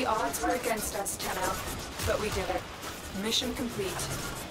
odds were against us, Tenno, but we did it. Mission complete.